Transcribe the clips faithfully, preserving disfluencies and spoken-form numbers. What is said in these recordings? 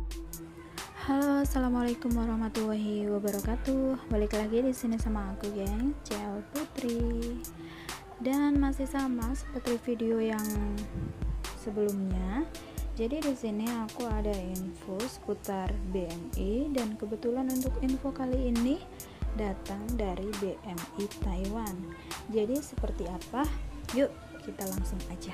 Halo, assalamualaikum warahmatullahi wabarakatuh. Balik lagi di sini sama aku, geng, Ciao Putri. Dan masih sama seperti video yang sebelumnya. Jadi di sini aku ada info seputar B M I dan kebetulan untuk info kali ini datang dari B M I Taiwan. Jadi seperti apa? Yuk, kita langsung aja.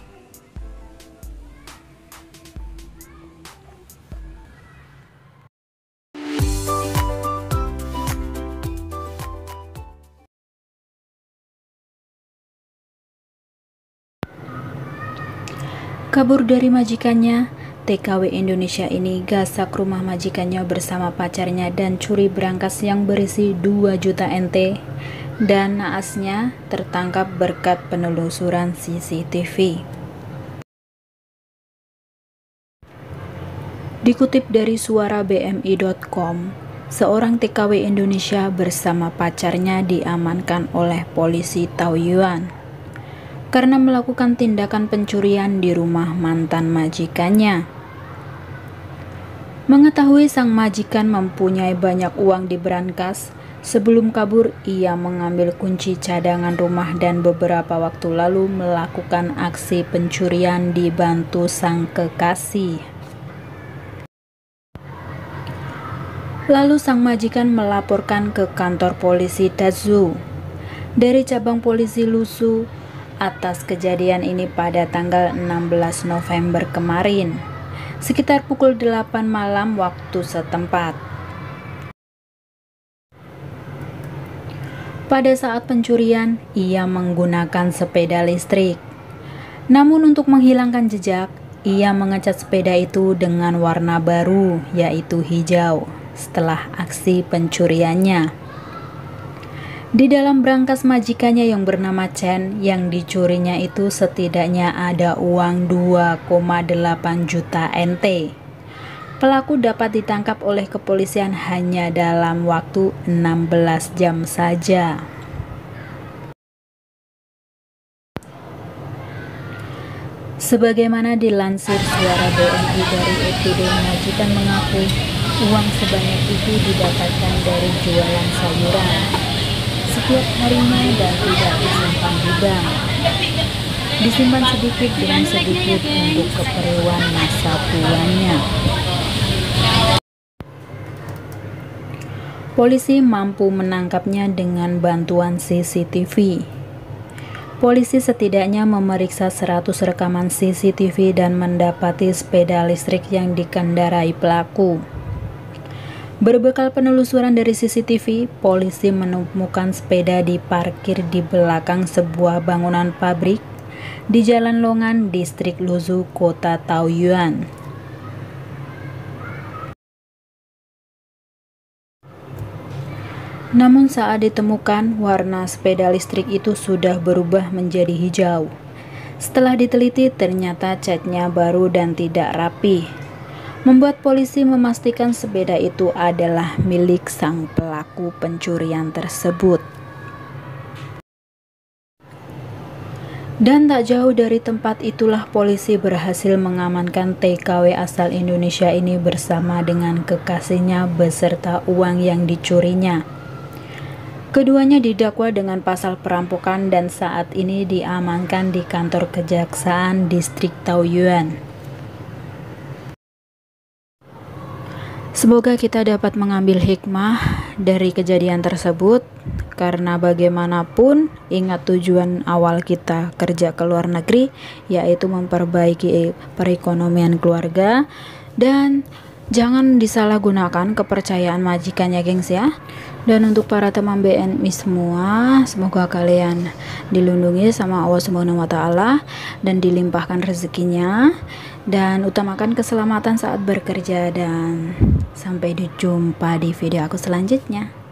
Kabur dari majikannya, T K W Indonesia ini gasak rumah majikannya bersama pacarnya dan curi berangkas yang berisi dua juta N T, dan naasnya tertangkap berkat penelusuran C C T V. Dikutip dari suara B M I dot com, seorang T K W Indonesia bersama pacarnya diamankan oleh polisi Taoyuan karena melakukan tindakan pencurian di rumah mantan majikannya. Mengetahui sang majikan mempunyai banyak uang di berangkas, sebelum kabur ia mengambil kunci cadangan rumah dan beberapa waktu lalu melakukan aksi pencurian dibantu sang kekasih. Lalu sang majikan melaporkan ke kantor polisi Dazhou dari cabang polisi Lusu atas kejadian ini pada tanggal enam belas November kemarin, sekitar pukul delapan malam waktu setempat. Pada saat pencurian, ia menggunakan sepeda listrik. Namun untuk menghilangkan jejak, ia mengecat sepeda itu dengan warna baru, yaitu hijau, setelah aksi pencuriannya. Di dalam berangkas majikannya yang bernama Chen, yang dicurinya itu setidaknya ada uang dua koma delapan juta N T. Pelaku dapat ditangkap oleh kepolisian hanya dalam waktu enam belas jam saja. Sebagaimana dilansir suara B M I dari E P D, majikan mengaku uang sebanyak itu didapatkan dari jualan sayuran setiap harinya dan tidak disimpan di bank. Disimpan sedikit demi sedikit untuk keperluan masa tuanya. Polisi mampu menangkapnya dengan bantuan C C T V. Polisi setidaknya memeriksa seratus rekaman C C T V dan mendapati sepeda listrik yang dikendarai pelaku. Berbekal penelusuran dari C C T V, polisi menemukan sepeda diparkir di belakang sebuah bangunan pabrik di Jalan Longan, Distrik Luzhu, Kota Taoyuan. Namun saat ditemukan, warna sepeda listrik itu sudah berubah menjadi hijau. Setelah diteliti, ternyata catnya baru dan tidak rapi, membuat polisi memastikan sepeda itu adalah milik sang pelaku pencurian tersebut. Dan tak jauh dari tempat itulah polisi berhasil mengamankan T K W asal Indonesia ini bersama dengan kekasihnya beserta uang yang dicurinya. Keduanya didakwa dengan pasal perampokan dan saat ini diamankan di kantor kejaksaan distrik Taoyuan. Semoga kita dapat mengambil hikmah dari kejadian tersebut, karena bagaimanapun ingat tujuan awal kita kerja ke luar negeri, yaitu memperbaiki perekonomian keluarga, dan jangan disalahgunakan kepercayaan majikan ya gengs ya. Dan untuk para teman B M I semua, semoga kalian dilindungi sama Allah Subhanahu wa taala dan dilimpahkan rezekinya, dan utamakan keselamatan saat bekerja, dan sampai dijumpa di video aku selanjutnya.